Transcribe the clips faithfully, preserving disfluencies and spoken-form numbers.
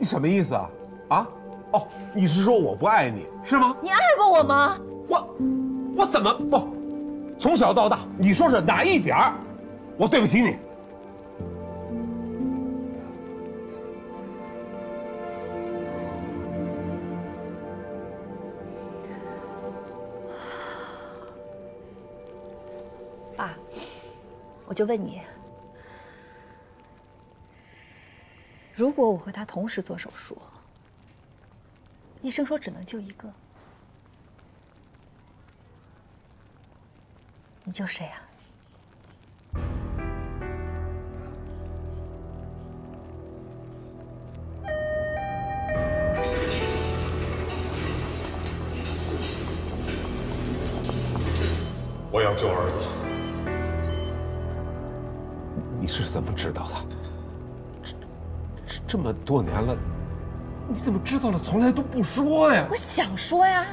你什么意思啊？啊？哦，你是说我不爱你是吗？ 你爱过我吗？ 我，我怎么不？从小到大，你说是哪一点儿，我对不起你？ 爸，我就问你，如果我和他同时做手术，医生说只能救一个，你救谁啊？ 我要救儿子。 你是怎么知道的？这这这么多年了，你怎么知道了？从来都不说呀！ 我想说呀。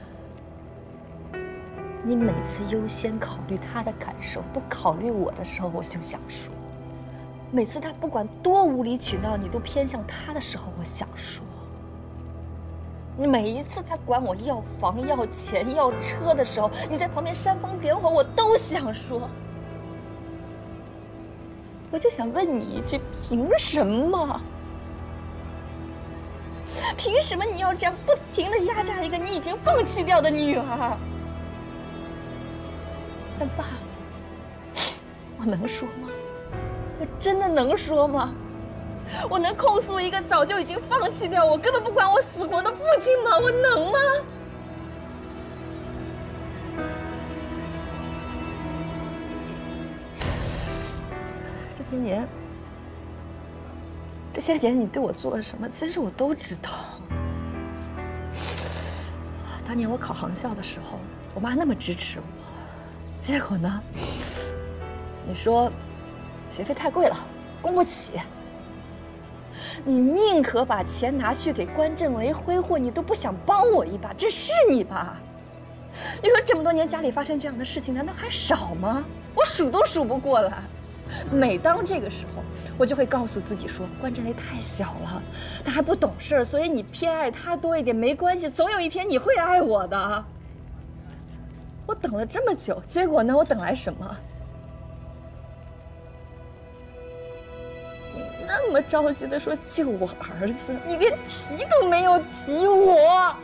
你每次优先考虑他的感受，不考虑我的时候，我就想说；每次他不管多无理取闹，你都偏向他的时候，我想说。每一次他管我要房、要钱、要车的时候，你在旁边煽风点火，我都想说。我就想问你一句：凭什么？凭什么你要这样不停地压榨一个你已经放弃掉的女儿？但爸，我能说吗？我真的能说吗？我能控诉一个早就已经放弃掉我、根本不管我死活的父亲吗？我能吗？这些年，这些年你对我做了什么？其实我都知道。当年我考航校的时候，我妈那么支持我，结果呢？你说学费太贵了，供不起。你宁可把钱拿去给关振为挥霍，你都不想帮我一把，这是你吧？你说这么多年家里发生这样的事情，难道还少吗？我数都数不过来。每当这个时候，我就会告诉自己说，关振雷太小了，他还不懂事，所以你偏爱他多一点没关系，总有一天你会爱我的。我等了这么久，结果呢？我等来什么？你那么着急的说救我儿子，你连提都没有提我。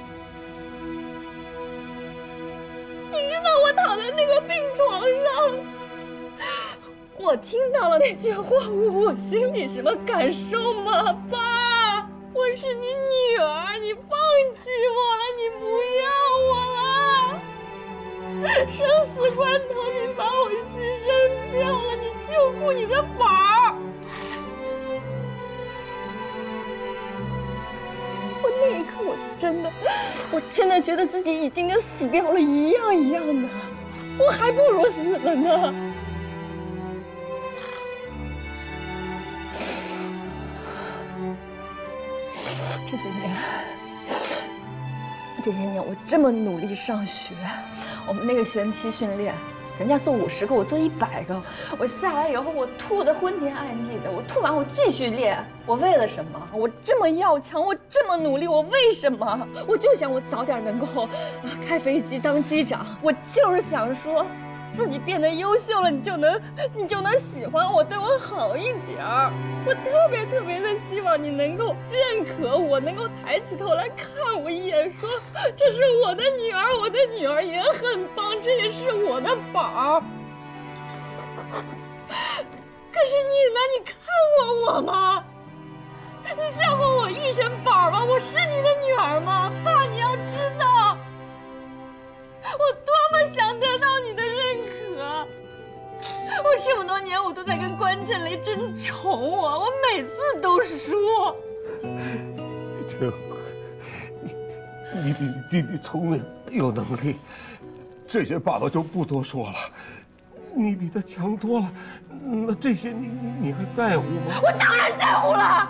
你知道我躺在那个病床上，我听到了那句话，我心里什么感受吗？爸，我是你女儿，你放弃我了，你不要我了。生死关头，你把我牺牲掉了，你就顾你的法儿。我那一刻，我真的，我真的觉得自己已经跟死掉了一样一样的，我还不如死了呢。这些年，这些年我这么努力上学，我们那个学期训练，人家做五十个，我做一百个。我下来以后，我吐得昏天暗地的。我吐完，我继续练。我为了什么？我这么要强，我这么努力，我为什么？我就想我早点能够开飞机当机长。我就是想说，自己变得优秀了，你就能，你就能喜欢我，对我好一点儿。我特别特别的希望你能够认可我，能够抬起头来看我一眼，说这是我的女儿，我的女儿也很棒，这也是我的宝。可是你呢？你看过我吗？你叫过我一声宝吗？我是你的女儿吗？爸，你要知道，我多么想得到你的认可。我这么多年，我都在跟关振雷争宠我，我每次都输。 这，你你比比你聪明有能力，这些爸爸就不多说了。你比他强多了，那这些你你你还在乎吗？ 我当然在乎了。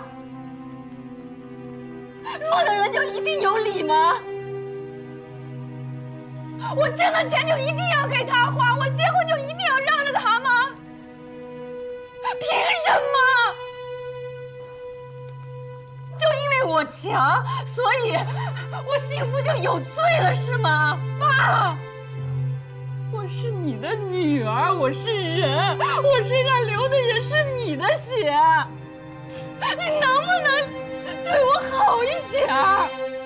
弱的人就一定有理吗？我挣的钱就一定要给他花，我结婚就一定要让着他吗？凭什么？就我强，所以我幸福就有罪了，是吗？爸，我是你的女儿，我是人，我身上流的也是你的血，你能不能对我好一点儿？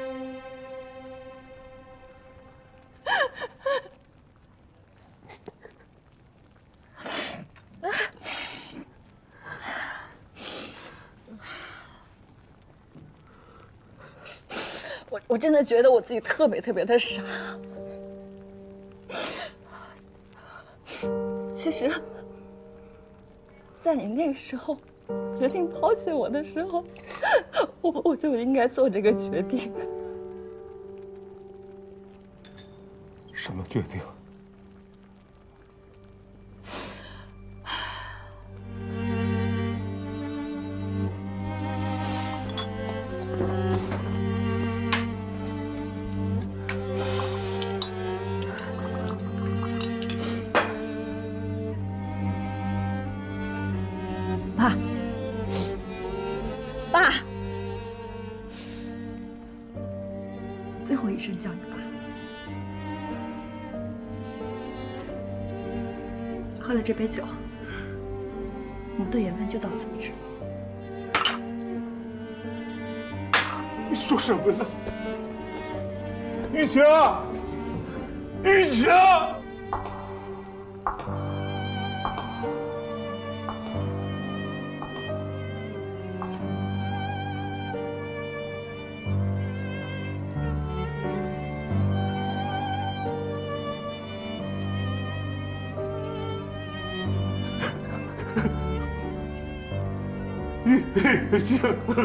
我我真的觉得我自己特别特别的傻。其实，在你那个时候决定抛弃我的时候，我我就应该做这个决定。 什么决定？ 爸，爸，最后一声叫你爸。喝了这杯酒，我们的缘分就到此为止。 你说什么呢？雨晴，雨晴！雨晴，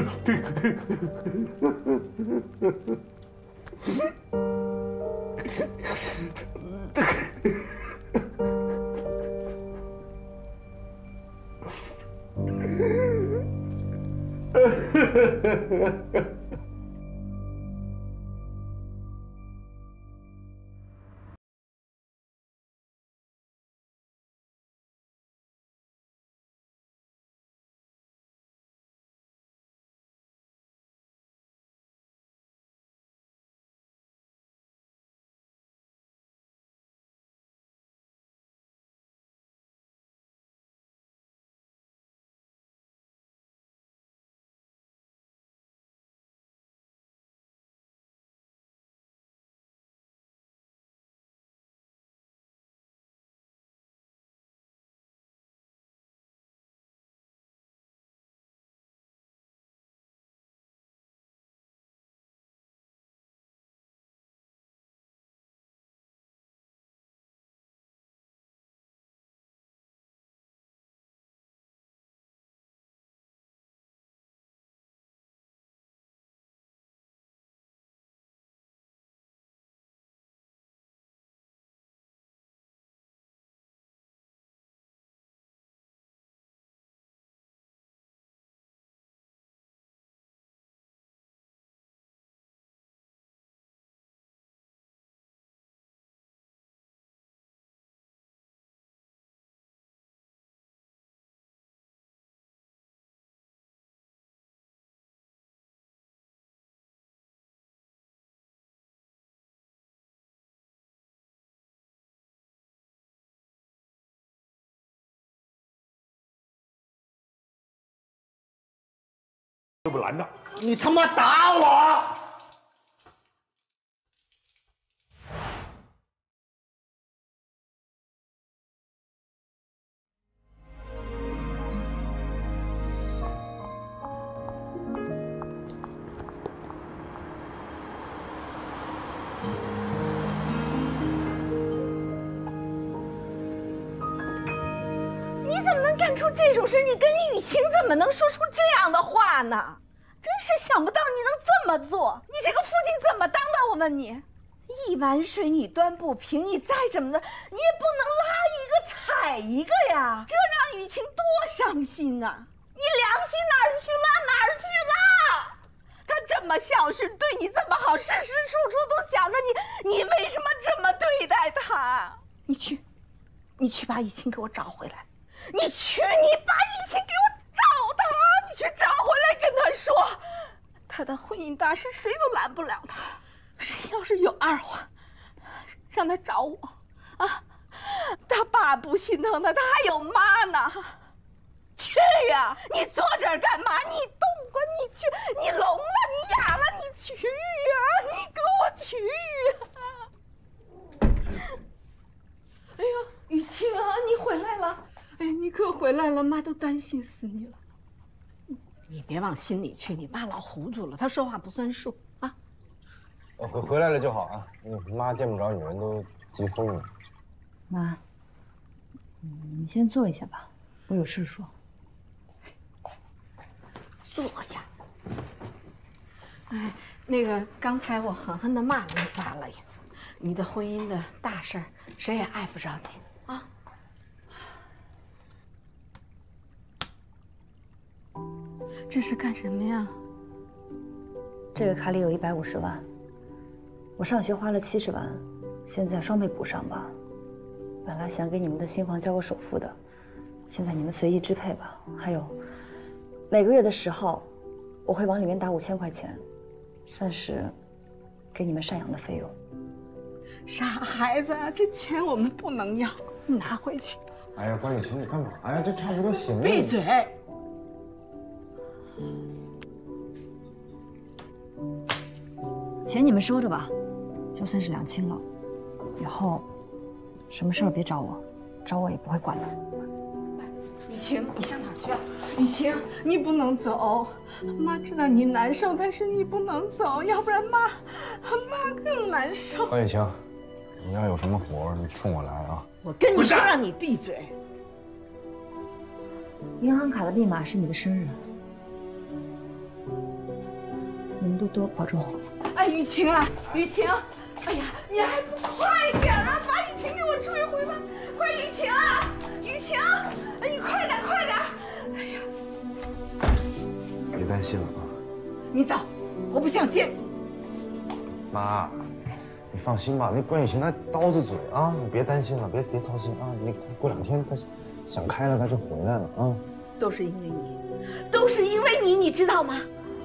不拦着， 你他妈打我！ 你怎么能干出这种事？你跟你雨晴怎么能说出这样的话呢？真是想不到你能这么做！你这个父亲怎么当的？我问你，一碗水你端不平，你再怎么的，你也不能拉一个踩一个呀！这让雨晴多伤心啊！你良心哪儿去了？哪儿去了？他这么孝顺，对你这么好，时时处处都想着你，你为什么这么对待他？你去，你去把雨晴给我找回来。你去，你把雨晴给我找他，你去找回来跟他说， 他的婚姻大事谁都拦不了他。谁要是有二话，让他找我啊！他爸不心疼他，他还有妈呢。去呀！你坐这儿干嘛？你动吧，你去！你聋了，你哑了，你去呀！你给我去呀！哎呦，雨晴啊，你回来了！哎，你可回来了，妈都担心死你了。你别往心里去，你爸老糊涂了，他说话不算数啊。 我回回来了就好啊，妈见不着女人都急疯了。 妈，你先坐一下吧，我有事说。 坐呀！哎，那个刚才我狠狠地骂了你爸了呀，你的婚姻的大事儿，谁也碍不着你啊。这是干什么呀？ 这个卡里有一百五十万，我上学花了七十万，现在双倍补上吧。本来想给你们的新房交个首付的，现在你们随意支配吧。还有，每个月的时候，我会往里面打五千块钱，算是给你们赡养的费用。 傻孩子啊，这钱我们不能要，你拿回去。 哎呀，关雨晴，你干嘛呀？这差不多行了。 闭嘴！ 钱你们收着吧，就算是两清了。以后什么事儿别找我，找我也不会管的。 雨晴，你上哪儿去啊？雨晴，你不能走。妈知道你难受，但是你不能走，要不然妈，妈更难受。 关雨晴，你要有什么活你冲我来啊！ 我跟你说，让你闭嘴。 银行卡的密码是你的生日，你们多多保重。 哎，雨晴啊，雨晴，哎呀，你还不快点啊！把雨晴给我追回来！快，雨晴啊，雨晴，哎，你快点，快点！哎呀， 别担心了啊。 你走，我不想见你。 妈，你放心吧，那关雨晴她刀子嘴啊，你别担心了，别别操心啊。你过两天她想开了，她就回来了啊。 都是因为你，都是因为你，你知道吗？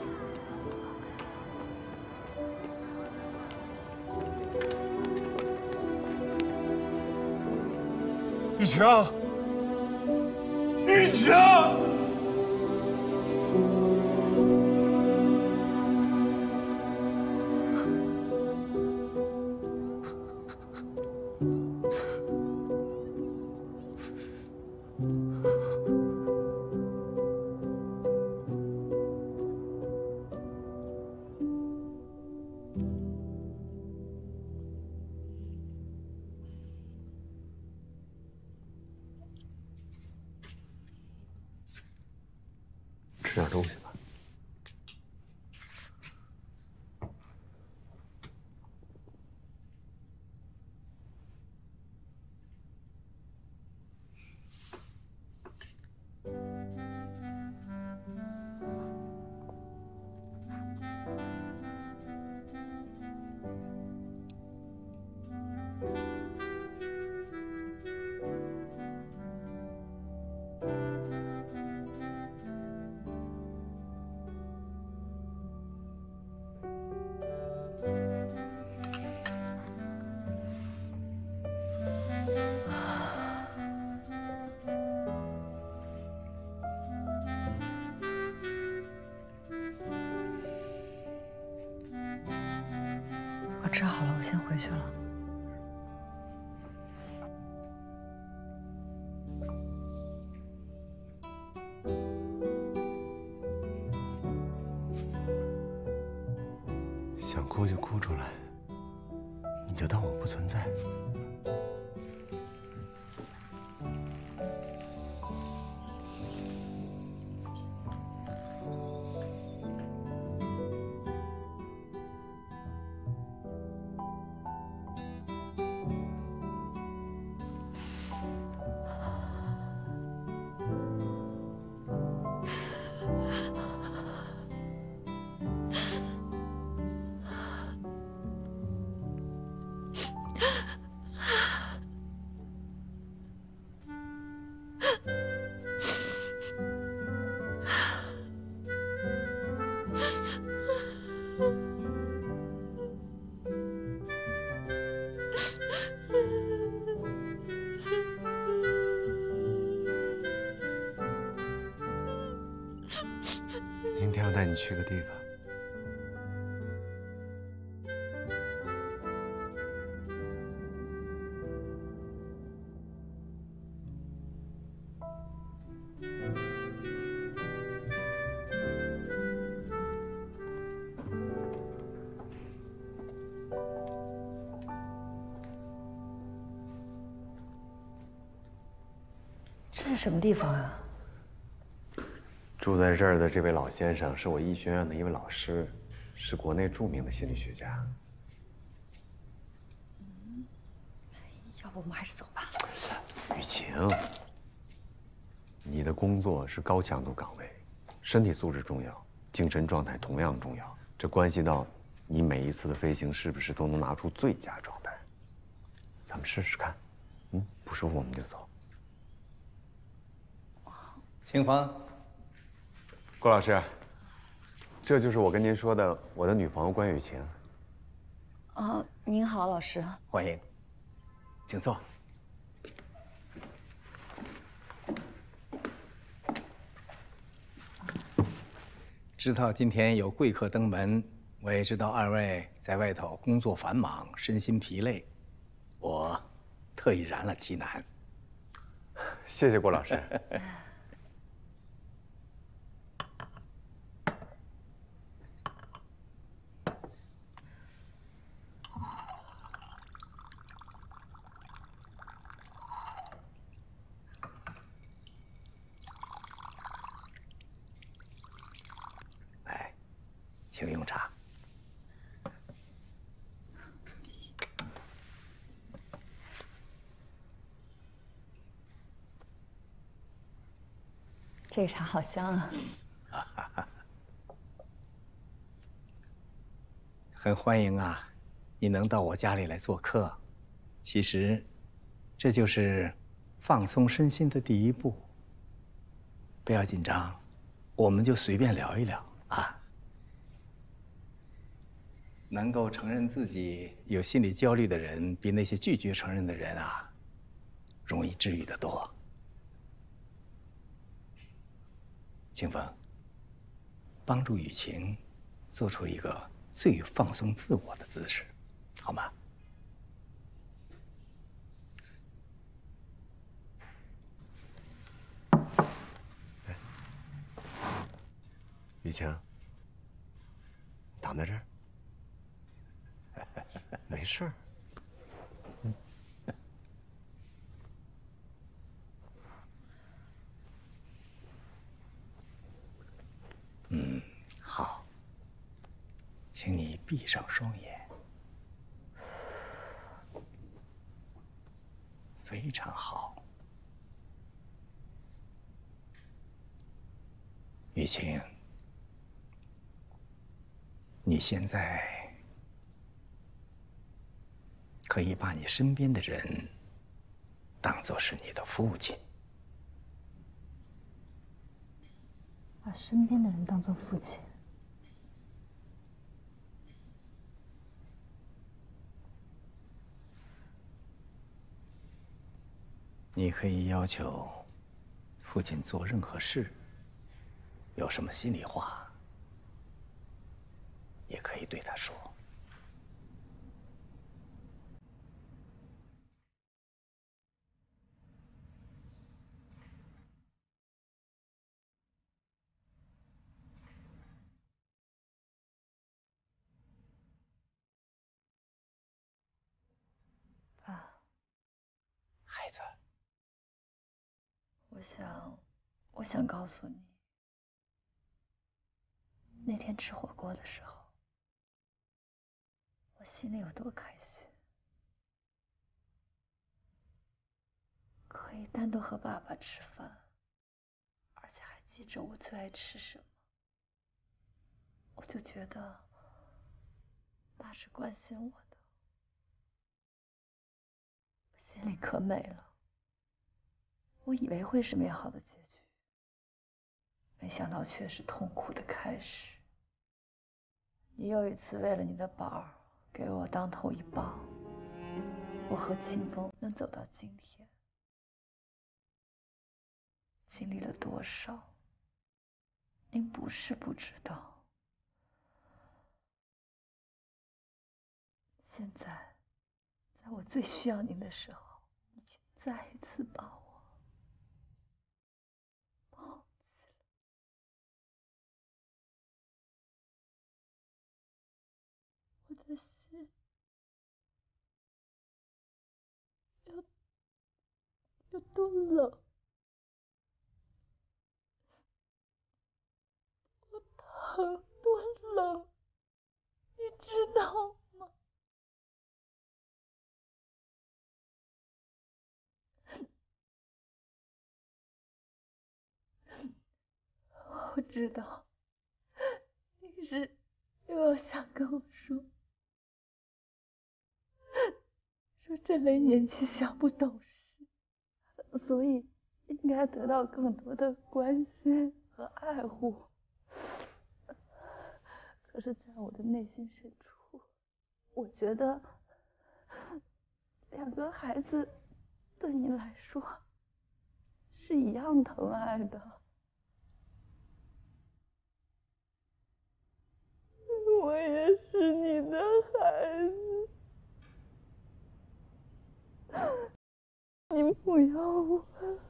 雨晴，雨晴。 吃点东西吧。 我吃好了，我先回去了。 想哭就哭出来，你就当我不存在。 明天要带你去个地方。 这是什么地方啊？ 住在这儿的这位老先生是我医学院的一位老师，是国内著名的心理学家。 嗯，要不我们还是走吧。 雨晴，你的工作是高强度岗位，身体素质重要，精神状态同样重要，这关系到你每一次的飞行是不是都能拿出最佳状态。咱们试试看，嗯，不舒服我们就走。 清风， 郭老师，这就是我跟您说的我的女朋友关雨晴。 哦，您好，老师。 欢迎，请坐。知道今天有贵客登门，我也知道二位在外头工作繁忙，身心疲累，我特意燃了其难。 谢谢郭老师。 请用茶。 这个茶好香啊！ 很欢迎啊，你能到我家里来做客。其实，这就是放松身心的第一步。不要紧张，我们就随便聊一聊啊。能够承认自己有心理焦虑的人，比那些拒绝承认的人啊，容易治愈得多。清风，帮助雨晴做出一个最放松自我的姿势，好吗？ 雨晴，躺在这儿。没事儿。 嗯，好，请你闭上双眼。非常好，雨晴，你现在可以把你身边的人当作是你的父亲。 把身边的人当作父亲。 你可以要求父亲做任何事，有什么心里话，也可以对他说。 爸， 孩子， 我想，我想告诉你，那天吃火锅的时候，我心里有多开心，可以单独和爸爸吃饭，而且还记着我最爱吃什么，我就觉得爸是关心我的，心里可美了。我以为会是美好的结局，没想到却是痛苦的开始。你又一次为了你的宝儿给我当头一棒，我和清风能走到今天，经历了多少？ 您不是不知道，现在，在我最需要您的时候，你却再一次把我抛弃了。我的心有有多冷，我疼多冷，你知道吗？我知道，你是又要想跟我说，说这类年纪小不懂事，所以应该得到更多的关心和爱护。可是，在我的内心深处，我觉得两个孩子对你来说是一样疼爱的。我也是你的孩子，你不要我。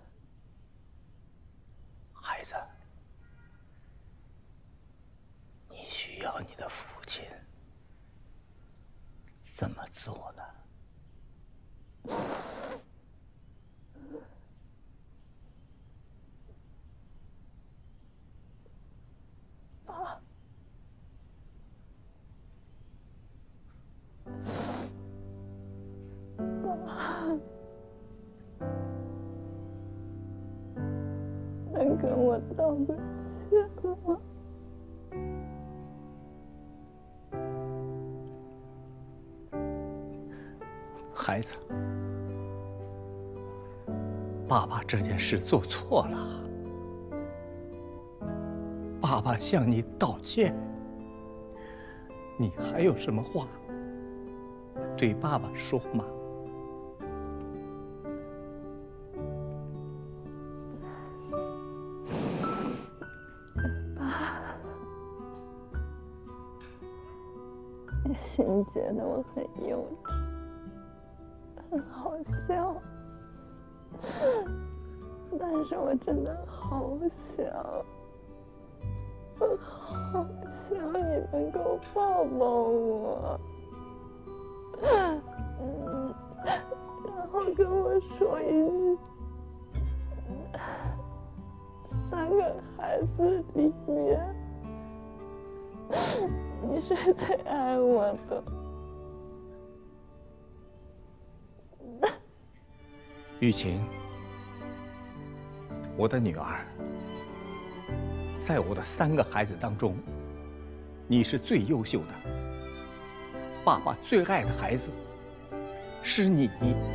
孩子，你需要你的父亲怎么做呢？ 爸，爸，能跟我道个歉吗？ 孩子，爸爸这件事做错了，爸爸向你道歉。你还有什么话对爸爸说吗？ 爸，也许你觉得我很幼稚，很好笑，但是我真的好想，我好想你能够抱抱我，嗯，然后跟我说一句，三个孩子里面，你是最爱我的。 玉琴，我的女儿，在我的三个孩子当中，你是最优秀的。爸爸最爱的孩子是你。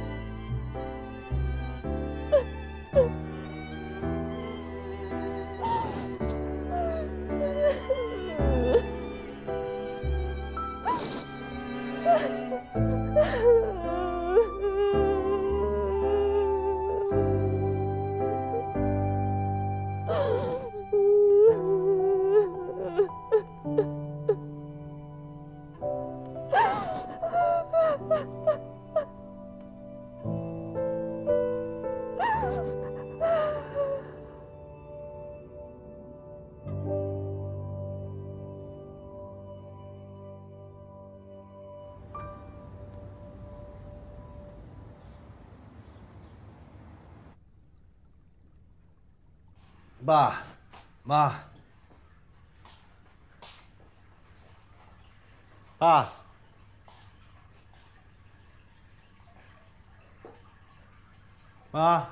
爸，妈，爸，妈，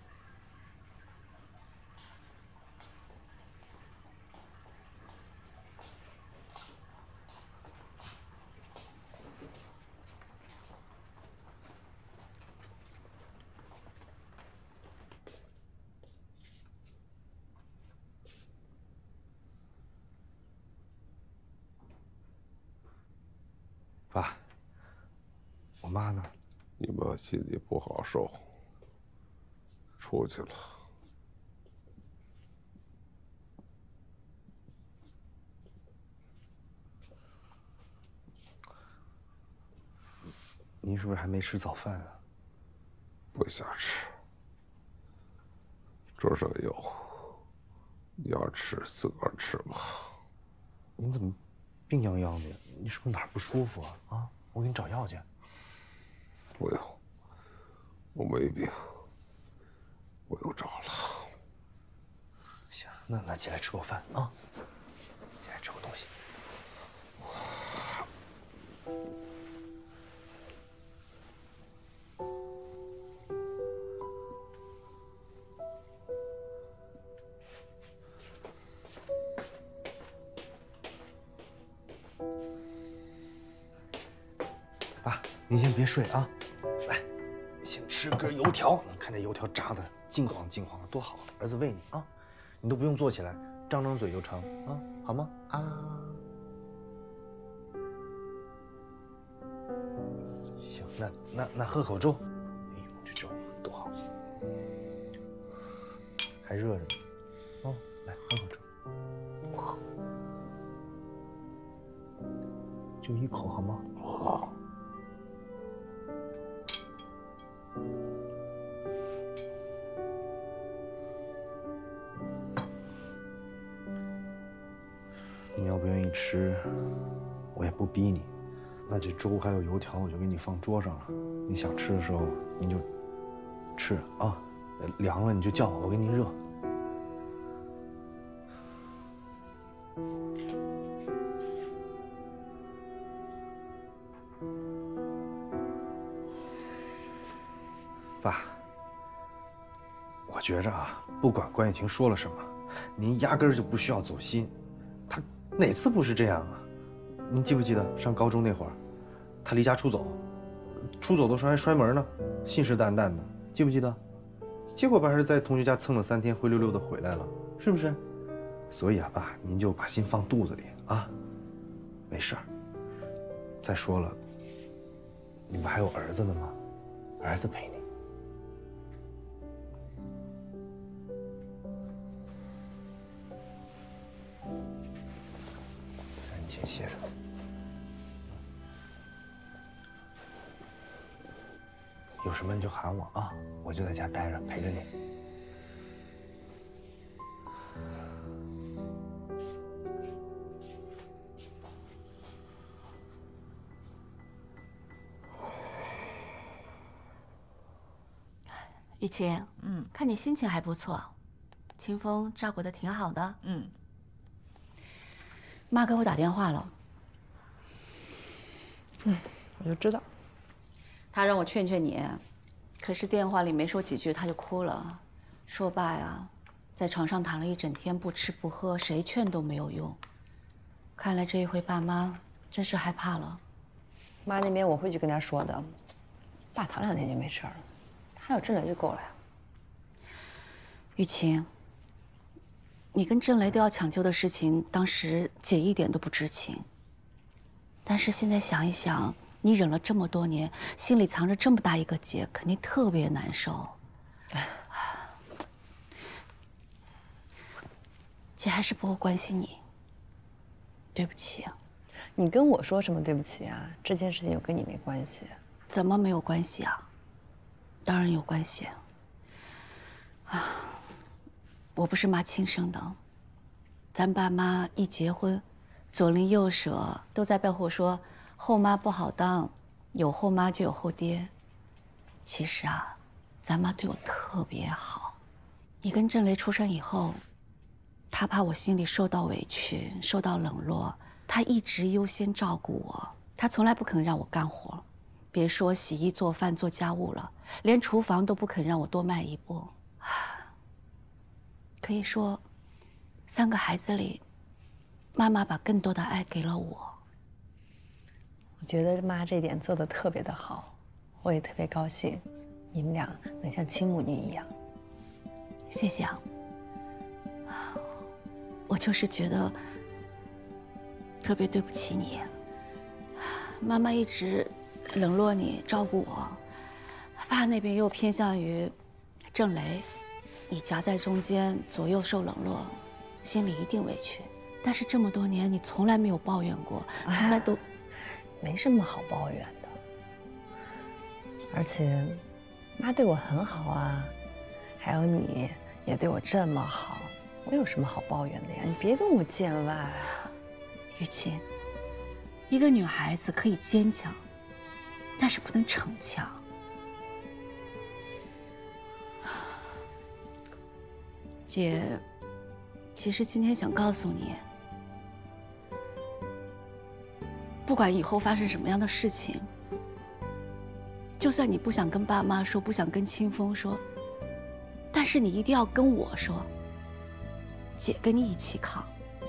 爸，我妈呢？ 你妈心里不好受，出去了。 您是不是还没吃早饭啊？ 不想吃。桌上有，你要吃自个儿吃吧。 您怎么病殃殃的呀？你是不是哪儿不舒服啊？啊，我给你找药去。 不用，我没病，我又找了。 行，那那起来吃口饭啊，起来吃口东西。爸，您先别睡啊，来，先吃根油条。你看这油条炸的金黄金黄的，多好！儿子喂你啊，你都不用坐起来，张张嘴就成啊，好吗？啊，行，那那那喝口粥。哎呦，这粥多好，还热着呢。哦，来喝口粥，喝，就一口好吗？好。你要不愿意吃，我也不逼你。那这粥还有油条，我就给你放桌上了。你想吃的时候您就吃啊，凉了你就叫我，我给你热。爸，我觉着啊，不管关雨晴说了什么，您压根儿就不需要走心。他哪次不是这样啊？您记不记得上高中那会儿，他离家出走，出走的时候还摔门呢，信誓旦旦的，记不记得？结果不还是在同学家蹭了三天，灰溜溜的回来了，是不是？所以啊，爸，您就把心放肚子里啊，没事儿。再说了，你不还有儿子呢吗？儿子陪你。先歇着。有什么你就喊我啊，我就在家待着陪着你。 雨晴，嗯，看你心情还不错，清风照顾得挺好的，嗯。妈给我打电话了， 嗯，我就知道。 她让我劝劝你，可是电话里没说几句，她就哭了，说爸呀，在床上躺了一整天，不吃不喝，谁劝都没有用。看来这一回爸妈真是害怕了。 妈那边我会去跟她说的，爸躺两天就没事了，他有郑雷就够了呀。 雨晴。你跟郑雷都要抢救的事情，当时姐一点都不知情。但是现在想一想，你忍了这么多年，心里藏着这么大一个结，肯定特别难受。姐还是不够关心你，对不起啊。 你跟我说什么对不起啊？这件事情又跟你没关系。 怎么没有关系啊？当然有关系。啊。我不是妈亲生的，咱爸妈一结婚，左邻右舍都在背后说后妈不好当，有后妈就有后爹。其实啊，咱妈对我特别好。你跟郑雷出生以后，她怕我心里受到委屈、受到冷落，她一直优先照顾我，她从来不肯让我干活，别说洗衣做饭做家务了，连厨房都不肯让我多迈一步。可以说，三个孩子里，妈妈把更多的爱给了我。 我觉得妈这点做得特别的好，我也特别高兴，你们俩能像亲母女一样。 谢谢啊。我就是觉得特别对不起你，妈妈一直冷落你，照顾我，爸那边又偏向于郑雷。你夹在中间，左右受冷落，心里一定委屈。但是这么多年，你从来没有抱怨过，从来都， 没什么好抱怨的。 而且，妈对我很好啊，还有你也对我这么好，我有什么好抱怨的呀？你别跟我见外。 雨晴，一个女孩子可以坚强，但是不能逞强。姐，其实今天想告诉你，不管以后发生什么样的事情，就算你不想跟爸妈说，不想跟清风说，但是你一定要跟我说，姐跟你一起扛。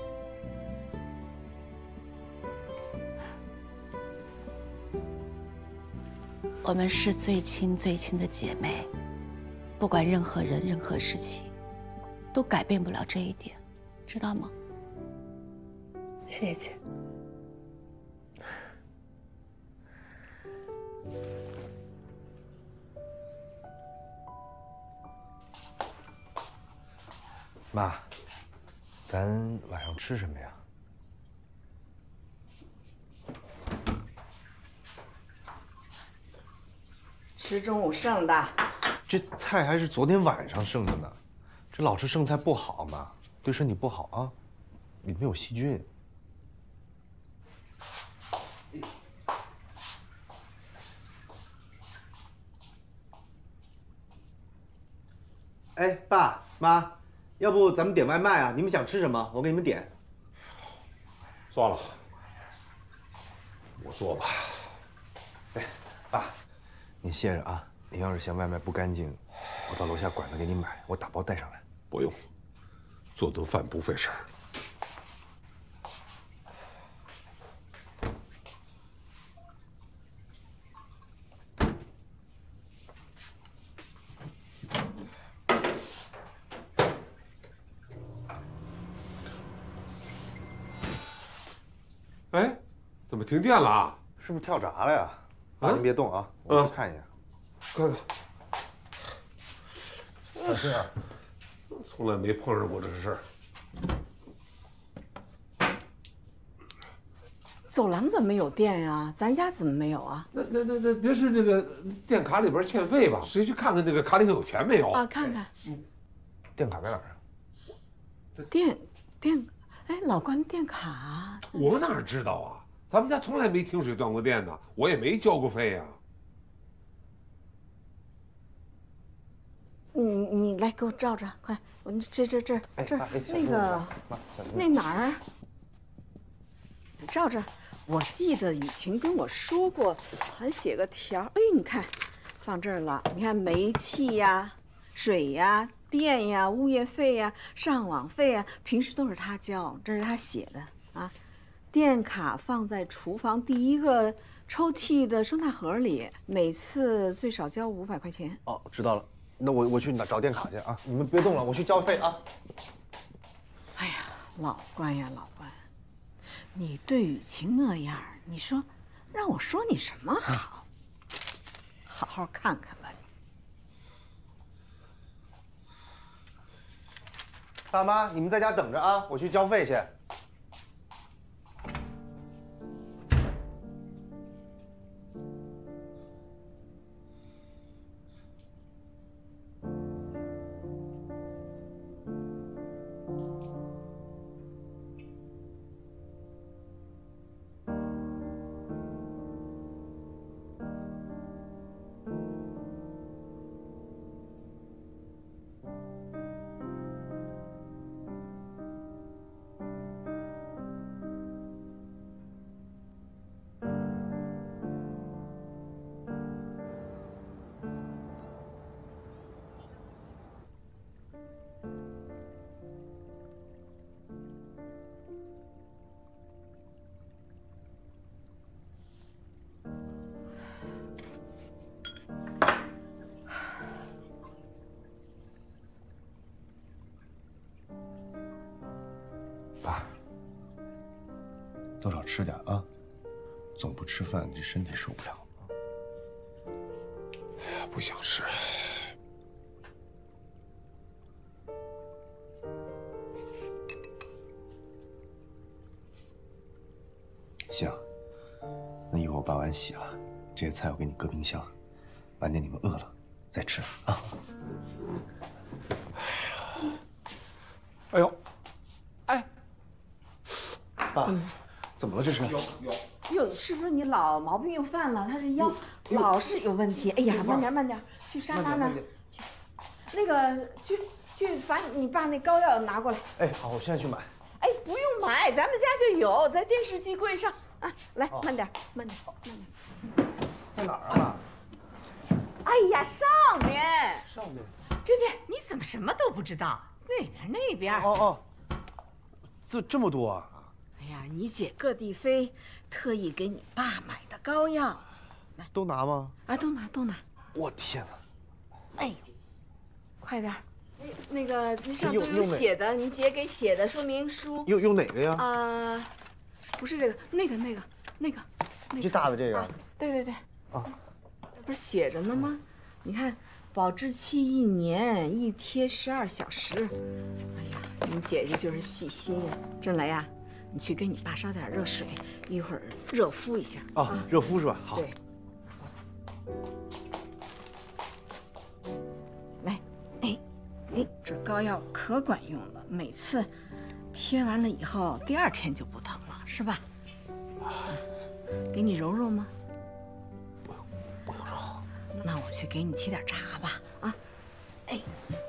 我们是最亲最亲的姐妹，不管任何人、任何事情，都改变不了这一点，知道吗？ 谢谢姐。 妈，咱晚上吃什么呀？ 吃中午剩的。 这菜还是昨天晚上剩的呢，这老吃剩菜不好嘛，对身体不好啊，里面有细菌。 哎，爸妈，要不咱们点外卖啊？你们想吃什么？我给你们点。 算了，我做吧。 哎，爸，你歇着啊。你要是嫌外卖不干净，我到楼下馆子给你买，我打包带上来。 不用，做顿饭不费事儿。哎，怎么停电了啊？ 是不是跳闸了呀？爸，您别动啊，我去看一眼。 看看。这是，从来没碰上过这事儿。 走廊怎么有电呀？咱家怎么没有啊？ 那那那那，别是这个电卡里边欠费吧？谁去看看那个卡里头有钱没有？ 啊，看看。 嗯，电卡在哪儿啊？ 电电，哎，老关电卡。 我哪知道啊？咱们家从来没停水断过电呢，我也没交过费呀。 你你来给我照照，快！我这这这这那个那哪儿？你照着。我记得雨晴跟我说过，还写个条。哎，你看，放这儿了。你看煤气呀、水呀、电呀、物业费呀、上网费呀，平时都是他交，这是他写的啊。电卡放在厨房第一个抽屉的生态盒里，每次最少交五百块钱。 哦，知道了。那我我去拿找电卡去啊！你们别动了，我去交费啊。 哎呀，老关呀老关，你对雨晴那样，你说让我说你什么好？好好看看吧。 爸妈，你们在家等着啊，我去交费去。 多少吃点啊，总不吃饭这身体受不了。 哎呀，不想吃。 行，那一会儿我把碗洗了，这些菜我给你搁冰箱， 晚点你们饿了再吃啊。 哎呦，哎， 爸，怎么了这是？ 有有。 哟，是不是你老毛病又犯了？他这腰老是有问题。哎呀，慢点慢点，去沙发那儿去。那个，去去把你爸那膏药拿过来。 哎，好，我现在去买。 哎，不用买，咱们家就有，在电视机柜上啊。来，慢点，慢点，慢点。 在哪儿啊？ 哎呀，上面。 上面。 这边你怎么什么都不知道？那边那边。 哦哦。这这么多啊！ 哎呀，你姐各地飞，特意给你爸买的膏药， 都拿吗？ 啊，都拿都拿。 我天哪！ 哎呦，快点！那那个那上都有写的，你姐给写的说明书。 用用哪个呀？ 啊，不是这个，那个那个那个， 最大的这个。 对对对。 啊， 不是写着呢吗？你看，保质期一年，一贴十二小时。哎呀，你姐姐就是细心呀，郑雷啊。 你去给你爸烧点热水，一会儿热敷一下啊，热敷是吧？好。 对。来，哎，哎，这膏药可管用了，每次贴完了以后，第二天就不疼了，是吧？给你揉揉吗？ 不用，不用揉。 那我去给你沏点茶吧。啊，哎。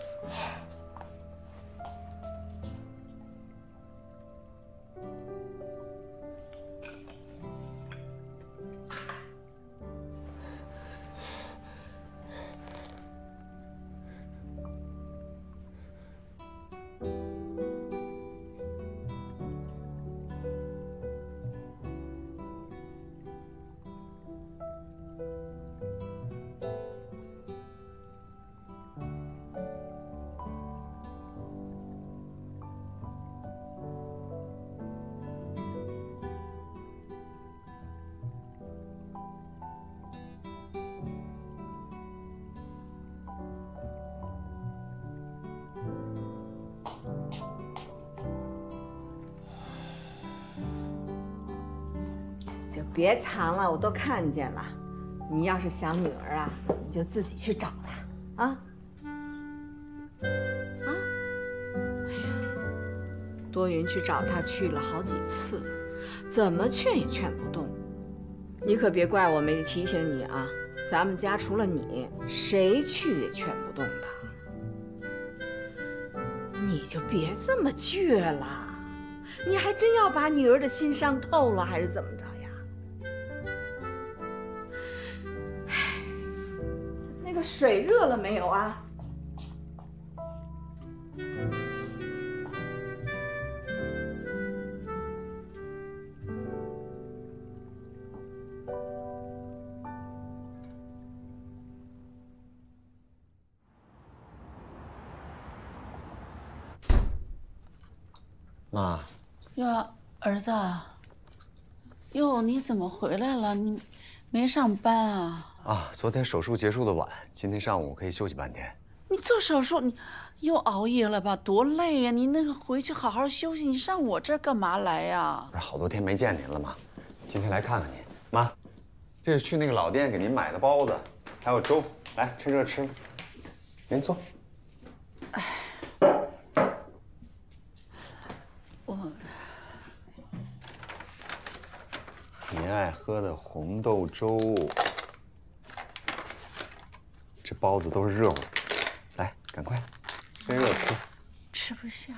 就别藏了，我都看见了。你要是想女儿啊，你就自己去找她啊。啊！哎呀，多云去找她去了好几次，怎么劝也劝不动。你可别怪我没提醒你啊，咱们家除了你，谁去也劝不动的。你就别这么倔了，你还真要把女儿的心伤透了，还是怎么着？ 水热了没有啊？ 妈。 哟，儿子，哟，你怎么回来了？你没上班啊？ 啊，昨天手术结束的晚，今天上午可以休息半天。 你做手术，你又熬夜了吧？多累呀！你那个回去好好休息，你上我这儿干嘛来呀？ 不是好多天没见您了吗？今天来看看您。妈，这是去那个老店给您买的包子，还有粥，来趁热吃。您坐。 哎，我您爱喝的红豆粥。 这包子都是热乎的，来，赶快，趁热吃。 吃不下。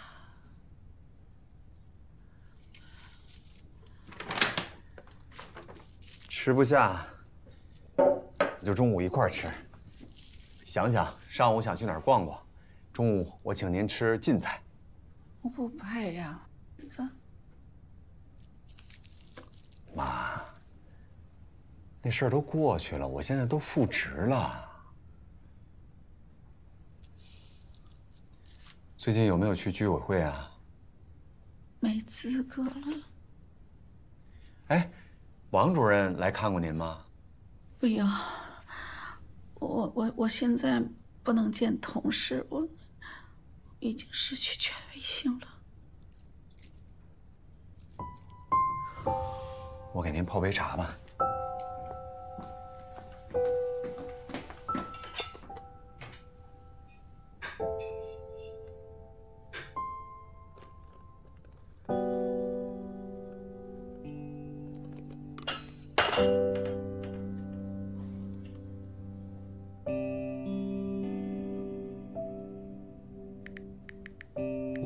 吃不下，就中午一块儿吃。想想上午想去哪儿逛逛，中午我请您吃晋菜。 我不配呀，走。 妈，那事儿都过去了，我现在都复职了。 最近有没有去居委会啊？ 没资格了。 哎，王主任来看过您吗？ 不要，我我我现在不能见同事，我已经失去权威性了。 我给您泡杯茶吧。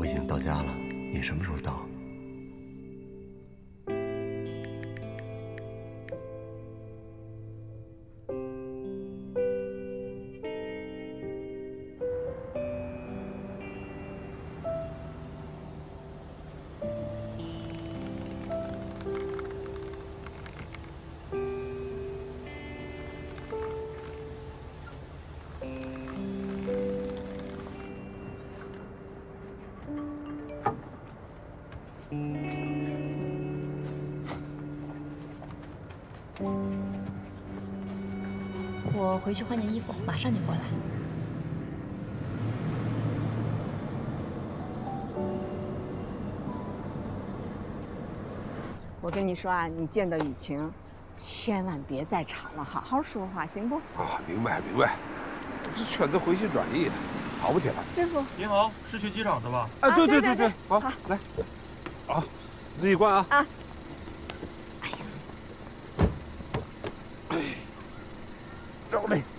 已经到家了，你什么时候到？ 我回去换件衣服，马上就过来。 我跟你说啊，你见到雨晴，千万别再吵了，好好说话，行不？ 啊，明白明白，这劝他回心转意的，好不起来。 师傅， 您好，是去机场的吧？ 哎，对对对对，好，来，好，你自己关啊。 啊。 哎呀，哎，赵丽。